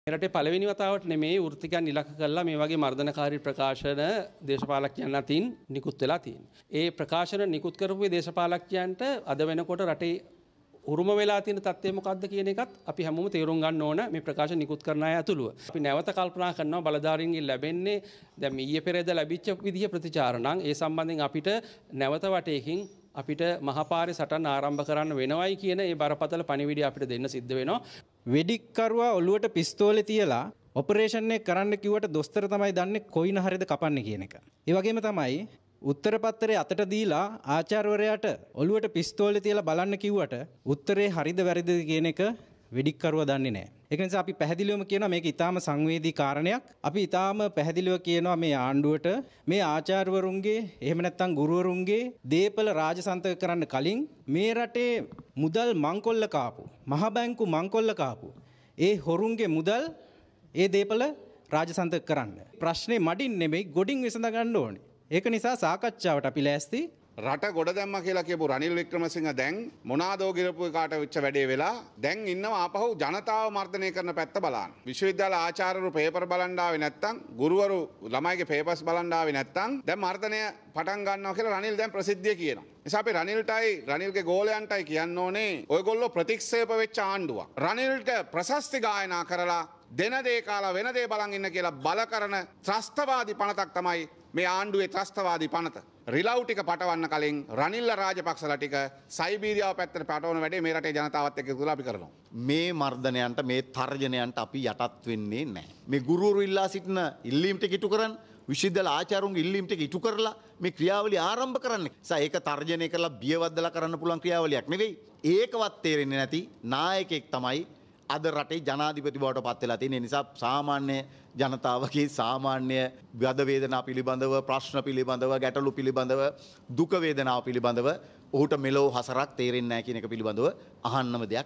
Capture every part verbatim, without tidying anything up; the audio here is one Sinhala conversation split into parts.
රටේ පළවෙනි වතාවට නෙමෙයි වෘත්තිකයන් ඉලක්ක කළා මේ වගේ මර්ධනකාරී ප්‍රකාශන දේශපාලකයන් අතින් නිකුත් වෙලා තියෙනවා. ඒ ප්‍රකාශන නිකුත් කරපු දේශපාලකයන්ට අද වෙනකොට රටේ උරුම වෙලා තියෙන තත්ත්වය මොකක්ද කියන එකත් අපි හැමෝම තේරුම් ගන්න ඕන මේ ප්‍රකාශන නිකුත් කරන අය ඇතුළුව. අපි නැවත කල්පනා කරනවා බලධාරීන්ගෙන් ලැබෙන්නේ දැන් ඊයේ පෙරේද ලැබිච්ච විදිහ ප්‍රතිචාර නම් ඒ සම්බන්ධයෙන් අපිට නැවත වටේකින් අපිට මහපාරේ සටන් ආරම්භ කරන්න වෙනවයි කියන ඒ බරපතල පණිවිඩය අපිට දෙන්න සිද්ධ වෙනවා. වෙඩික්කරුවා ඔළුවට පිස්තෝලේ තියලා ඔපරේෂන් එක කරන්න කිව්වට දොස්තර තමයි දන්නේ කොයින හරියද කපන්නේ කියන එක. ඒ වගේම තමයි උත්තර පත්‍රයේ අතට දීලා ආචාර්යවරයාට ඔළුවට පිස්තෝලේ තියලා බලන්න කිව්වට උත්තරේ හරිද වැරදිද කියන එක වෙඩික්කරුවා දන්නේ නැහැ. ඒක නිසා අපි පැහැදිලිවම කියනවා මේක ඊටාම සංවේදී කාරණයක්. අපි ඊටාම පැහැදිලිව කියනවා මේ ආණ්ඩුවට මේ ආචාර්යවරුන්ගේ එහෙම නැත්නම් ගුරුවරුන්ගේ දේපල රාජසන්තක කරන්න කලින් මේ රටේ මුදල් මංකොල්ල කාපු මහ බැංකු මංකොල්ල කාපු ඒ හොරුන්ගේ මුදල් ඒ දේපල රාජසන්තක කරන්න. ප්‍රශ්නේ මඩින් නෙමෙයි ගොඩින් විසඳ ගන්න ඕනේ. ඒක නිසා සාකච්ඡාවට අපි ලෑස්ති. රට ගොඩ දැම්ම කියලා කියපු රනිල් වික්‍රමසිංහ දැන් මොනාදෝ ගිරපු කාට වෙච්ච වැඩේ වෙලා දැන් ඉන්නවා ආපහු ජනතාව මර්ධනය කරන පැත්ත බලන්න. විශ්වවිද්‍යාල ආචාර්යවරු පේපර් බලන් ආවේ නැත්තම් ගුරුවරු ළමයිගේ පේපර්ස් බලන් ආවේ නැත්තම් දැන් මර්ධනය පටන් ගන්නවා කියලා රනිල් දැන් ප්‍රසිද්ධිය කියනවා. නිසා අපි රනිල්ටයි රනිල්ගේ ගෝලයන්ටයි කියන්න ඕනේ ඔයගොල්ලෝ ප්‍රතික්ෂේප වෙච්ච ආණ්ඩුවක්. රනිල්ට ප්‍රශස්ති ගායනා කරලා දෙන දේ කාලා වෙන දේ බලන් ඉන්න කියලා බල කරන ත්‍රස්තවාදී පනතක් තමයි මේ ආණ්ඩුවේ ත්‍රස්තවාදී පනත. රිලව් ටික පටවන්න කලින් රනිල්ල රාජපක්ෂලා ටික සයිබීරියාව පැත්තට පටවන වැඩේ මේ රටේ ජනතාවත් එක්ක ඉතුරුලා අපි කරනවා. මේ මර්ධනයන්ට මේ තර්ජනයන්ට අපි යටත් වෙන්නේ නැහැ. මේ ගුරුවරු ඉල්ලා සිටින ඉල්ලීම් ටික ඉටු කරන්න විශ්වවිද්‍යාල ආචාර්යවරුන්ගේ ඉල්ලීම් ටික ඉටු කරලා මේ ක්‍රියාවලිය ආරම්භ කරන්න. සා ඒක තර්ජනය කරලා බියවද්දලා කරන්න පුළුවන් ක්‍රියාවලියක් නෙවෙයි. ඒකවත් තේරෙන්නේ නැති නායකයෙක් තමයි අද රටේ ජනාධිපති බවට පත් වෙලා තියෙන නිසා සාමාන්‍ය ජනතාවගේ සාමාන්‍ය වද වේදනා පිළිබඳව ප්‍රශ්න පිළිබඳව ගැටලු පිළිබඳව දුක වේදනාව පිළිබඳව ඔහුට මෙලෝ හසරක් තේරෙන්නේ නැහැ කියන එක පිළිබඳව අහන්නම දෙයක්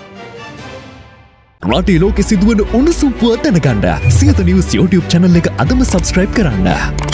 නැහැ. රටේ ලෝකෙ සිදුවන උණුසුම් පුවත් දැනගන්න සියත නිවුස් YouTube channel එක අදම subscribe කරන්න.